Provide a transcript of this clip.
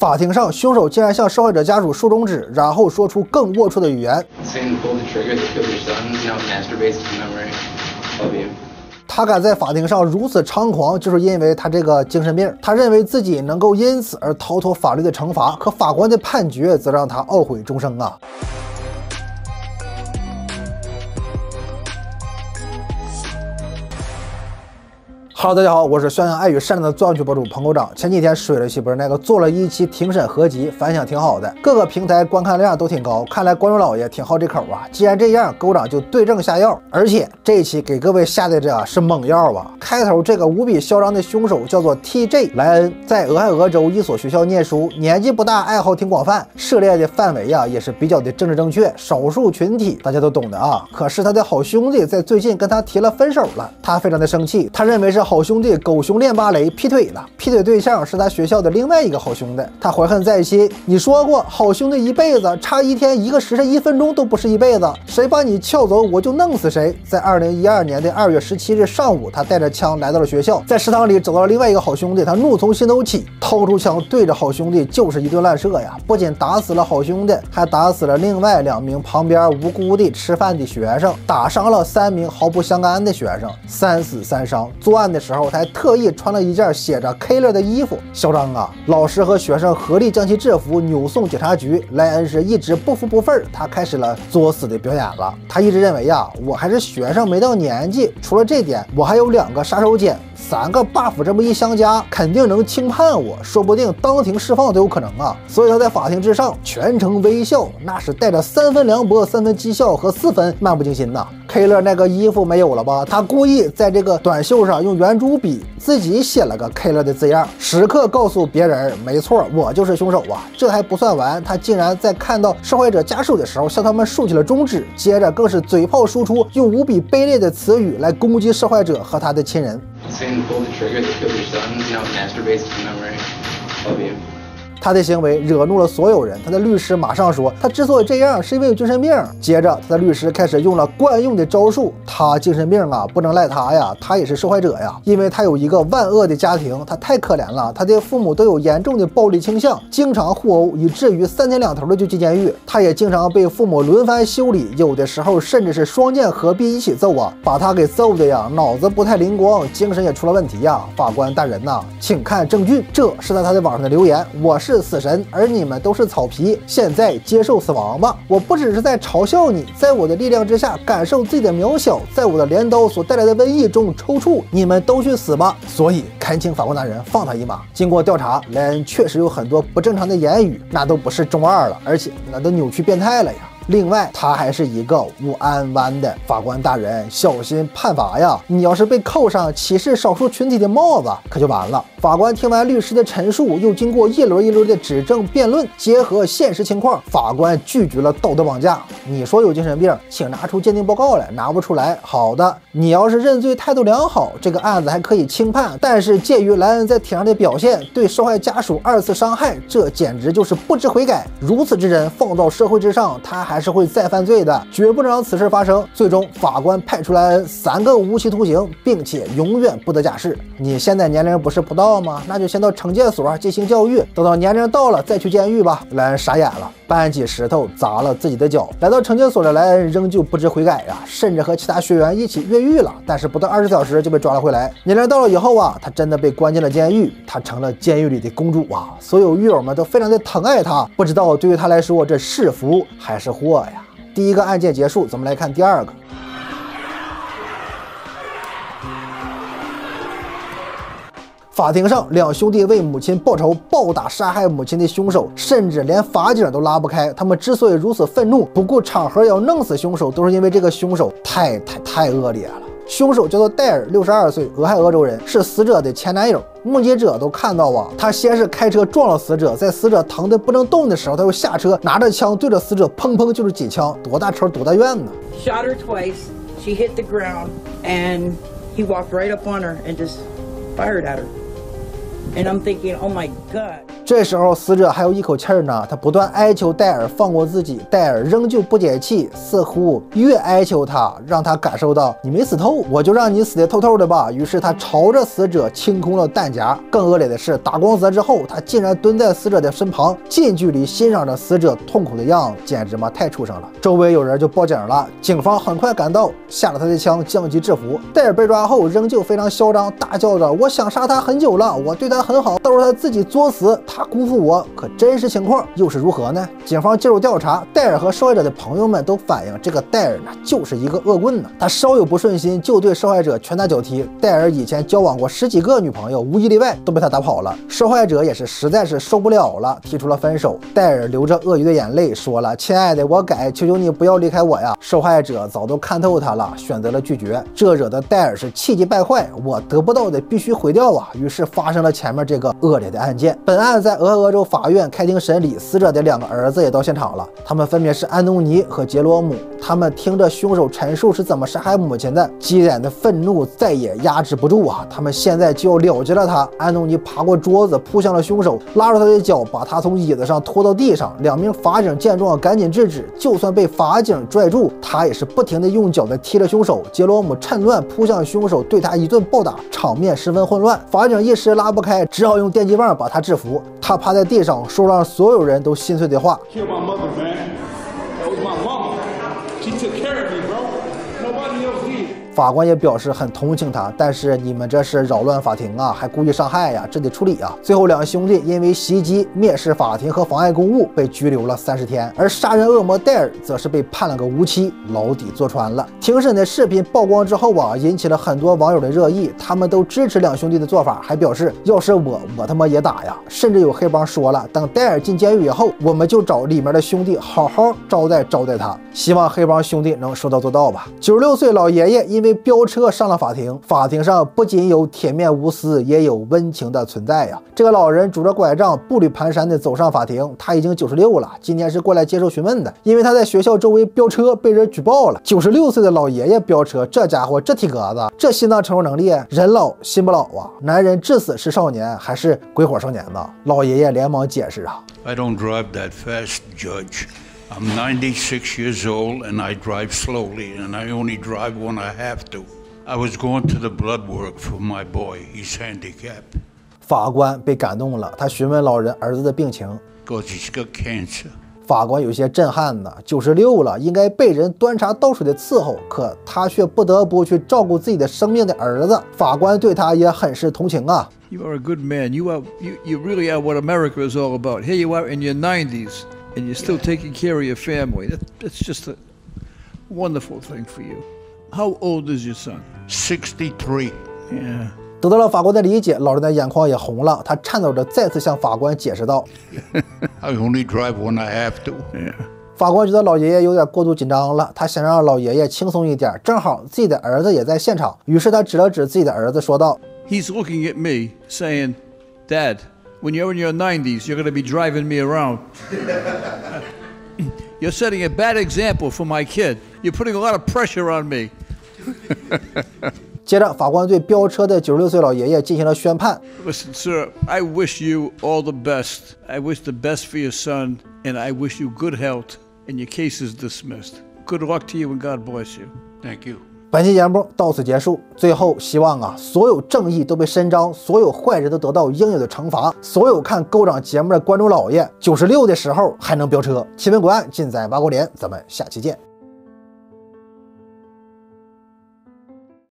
法庭上，凶手竟然向受害者家属竖中指，然后说出更龌龊的语言。他敢在法庭上如此猖狂，就是因为他这个精神病。他认为自己能够因此而逃脱法律的惩罚，可法官的判决则让他懊悔终生啊！Hello， 大家好，我是宣扬爱与善良的作案区博主彭狗长。前几天水了一期，不是那个做了一期庭审合集，反响挺好的，各个平台观看量都挺高，看来观众老爷挺好这口啊。既然这样，狗长就对症下药，而且这一期给各位下的这是猛药啊！开头这个无比嚣张的凶手叫做 TJ 莱恩，在俄亥俄州一所学校念书，年纪不大，爱好挺广泛，涉猎的范围也是比较的政治正确，少数群体大家都懂的啊。可是他的好兄弟在最近跟他提了分手了，他非常的生气，他认为是好兄弟狗熊练芭蕾劈腿了，劈腿对象是他学校的另外一个好兄弟，他怀恨在心。你说过好兄弟一辈子，差一天一个时辰1分钟都不是一辈子，谁把你撬走我就弄死谁。在2012年的2月17日上午，他带着枪来到了学校，在食堂里找到了另外一个好兄弟，他怒从心头起，掏出枪对着好兄弟就是一顿乱射呀！不仅打死了好兄弟，还打死了另外2名旁边无辜的吃饭的学生，打伤了3名毫不相干的学生，3死3伤。作案的时候，他还特意穿了一件写着 Killer 的衣服，嚣张啊！老师和学生合力将其制服，扭送警察局。莱恩是一直不服不忿，他开始了作死的表演了。他一直认为我还是学生，没到年纪。除了这点，我还有2个杀手锏，3个 buff， 这么一相加，肯定能轻判我，说不定当庭释放都有可能啊！所以他在法庭之上全程微笑，那是带着3分凉薄、3分讥笑和4分漫不经心呐。Killer 那个衣服没有了吧？他故意在这个短袖上用圆珠笔自己写了个 Killer 的字样，时刻告诉别人，没错，我就是凶手啊！这还不算完，他竟然在看到受害者家属的时候向他们竖起了中指，接着更是嘴炮输出，用无比卑劣的词语来攻击受害者和他的亲人。他的行为惹怒了所有人，他的律师马上说，他之所以这样是因为有精神病。接着他的律师开始用了惯用的招数，他精神病不能赖他呀，他也是受害者呀，因为他有一个万恶的家庭，他太可怜了，他的父母都有严重的暴力倾向，经常互殴，以至于3天2头的就进监狱。他也经常被父母轮番修理，有的时候甚至是双剑合璧一起揍啊，把他给揍的脑子不太灵光，精神也出了问题呀。法官大人请看证据。这是在他的网上的留言，我是死神，而你们都是草皮，现在接受死亡吧！我不只是在嘲笑你，在我的力量之下感受自己的渺小，在我的镰刀所带来的瘟疫中抽搐，你们都去死吧！所以恳请法官大人放他一马。经过调查，莱恩确实有很多不正常的言语，那都不是中二了，而且那都扭曲变态了呀。另外，他还是一个无安湾的法官大人，小心判罚呀！你要是被扣上歧视少数群体的帽子，可就完了。法官听完律师的陈述，又经过一轮一轮的指证辩论，结合现实情况，法官拒绝了道德绑架。你说有精神病，请拿出鉴定报告来，拿不出来，好的，你要是认罪态度良好，这个案子还可以轻判。但是鉴于莱恩在庭上的表现，对受害家属2次伤害，这简直就是不知悔改。如此之人放到社会之上，他还是会再犯罪的，绝不能让此事发生。最终，法官判处莱恩3个无期徒刑，并且永远不得假释。你现在年龄不是不到吗？那就先到惩戒所进行教育，等到年龄到了再去监狱吧。莱恩傻眼了，搬起石头砸了自己的脚。来到惩戒所的莱恩仍旧不知悔改甚至和其他学员一起越狱了，但是不到20小时就被抓了回来。年龄到了以后他真的被关进了监狱，他成了监狱里的公主所有狱友们都非常的疼爱他，不知道对于他来说这是福还是祸呀。第一个案件结束，咱们来看第2个。法庭上，2兄弟为母亲报仇，暴打杀害母亲的凶手，甚至连法警都拉不开。他们之所以如此愤怒，不顾场合要弄死凶手，都是因为这个凶手太恶劣了。凶手叫做戴尔，62岁，俄亥俄州人，是死者的前男友。目击者都看到他先是开车撞了死者，在死者疼得不能动的时候，他又下车拿着枪对着死者砰砰就是几枪，多大仇多大怨呢 ？Shot her twice. She hit the ground, and he walked right up on her and just fired at her. And I'm thinking, oh my God. 这时候死者还有一口气儿呢，他不断哀求戴尔放过自己，戴尔仍旧不解气，似乎越哀求他，让他感受到你没死透，我就让你死得透透的吧。于是他朝着死者清空了弹夹。更恶劣的是，打光泽之后，他竟然蹲在死者的身旁，近距离欣赏着死者痛苦的样子，简直嘛太畜生了。周围有人就报警了，警方很快赶到，下了他的枪，将其制服。戴尔被抓后仍旧非常嚣张，大叫着我想杀他很久了，我对他很好，都是他自己作死，他辜负我。可真实情况又是如何呢？警方介入调查，戴尔和受害者的朋友们都反映，这个戴尔呢就是一个恶棍呢，他稍有不顺心就对受害者拳打脚踢。戴尔以前交往过10几个女朋友，无一例外都被他打跑了。受害者也是实在是受不了了，提出了分手。戴尔流着鳄鱼的眼泪说了：“亲爱的，我改，求求你不要离开我呀。”受害者早都看透他了，选择了拒绝。这惹得戴尔是气急败坏，我得不到的必须毁掉啊！于是发生了前面这个恶劣的案件。本案在俄亥俄州法院开庭审理，死者的2个儿子也到现场了，他们分别是安东尼和杰罗姆。他们听着凶手陈述是怎么杀害母亲的，积攒的愤怒再也压制不住啊！他们现在就要了结了他。安东尼爬过桌子扑向了凶手，拉住他的脚，把他从椅子上拖到地上。2名法警见状赶紧制止，就算被法警拽住，他也是不停地用脚在踢着凶手。杰罗姆趁乱扑向凶手，对他一顿暴打，场面十分混乱。法警一时拉不开，只好用电击棒把他制服。他趴在地上说让所有人都心碎的话。法官也表示很同情他，但是你们这是扰乱法庭啊，还故意伤害呀，这得处理啊。最后2兄弟因为袭击、蔑视法庭和妨碍公务被拘留了30天，而杀人恶魔戴尔则是被判了个无期，牢底坐穿了。庭审的视频曝光之后啊，引起了很多网友的热议，他们都支持2兄弟的做法，还表示要是我他妈也打呀。甚至有黑帮说了，等戴尔进监狱以后，我们就找里面的兄弟好好招待他。希望黑帮兄弟能说到做到吧。96岁老爷爷因为飙车上了法庭，法庭上不仅有铁面无私，也有温情的存在呀。这个老人拄着拐杖，步履蹒跚的走上法庭，他已经96了，今天是过来接受询问的，因为他在学校周围飙车被人举报了。96岁的老爷爷飙车，这家伙这体格子，这心脏承受能力，人老心不老啊！男人至死是少年，还是鬼火少年呢？老爷爷连忙解释啊 I don't drive that fast, Judge. I'm 96 years old and I drive slowly and I only drive when I have to. I was going to the blood work for my boy. He's handicapped. 法官被感动了，他询问老人儿子的病情。 Because he's got cancer. 法官有些震撼呢，96了，应该被人端茶倒水的伺候，可他却不得不去照顾自己的生命的儿子。法官对他也很是同情啊。 You are a good man. You really are what America is all about. Here you are in your 90s. And you're still taking care of your family. That's just a wonderful thing for you. How old is your son? 63. Yeah. 得到了法官的理解，老人的眼眶也红了，他颤抖着再次向法官解释道 I only drive when I have to. Yeah. 法官觉得老爷爷有点过度紧张了，他想让老爷爷轻松一点，正好自己的儿子也在现场，于是他指了指自己的儿子说道 He's looking at me saying, Dad, when you're in your 90s, you're going to be driving me around. You're setting a bad example for my kid. You're putting a lot of pressure on me. 接着，法官对飙车的96岁老爷爷进行了宣判。 Listen, sir, I wish you all the best. I wish the best for your son, and I wish you good health, and your case is dismissed. Good luck to you, and God bless you. Thank you. 本期节目到此结束。最后，希望所有正义都被伸张，所有坏人都得到应有的惩罚。所有看勾长节目的观众老爷，96的时候还能飙车。奇闻国案尽在八国联，咱们下期见。